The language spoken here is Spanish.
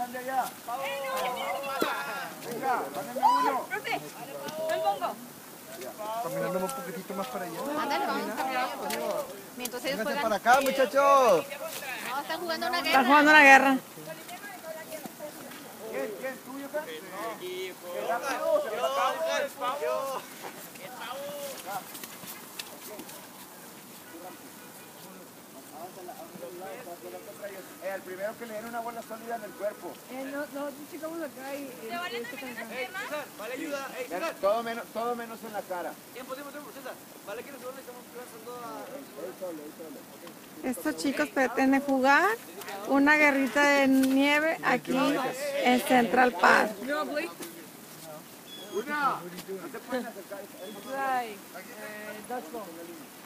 vengan de allá. Venga, mándenme uno. El bongo. Caminando un poquitito más para allá. Ándale, vamos a caminar. Mientras ellos Vénganse juegan. para acá, muchachos. No, están jugando una guerra. Están jugando una guerra. ¿Quién? ¿Tuyo acá? El primero que le den una bola sólida en el cuerpo. Nosotros chicamos acá y... Vale, ayuda. César. Todo menos en la cara. Tiempo, César. Vale, que nosotros le estamos lanzando a... Estos chicos pretenden jugar una guerrita de nieve aquí en Central Park. Una. No se pueden acercar. Like, dodgeball.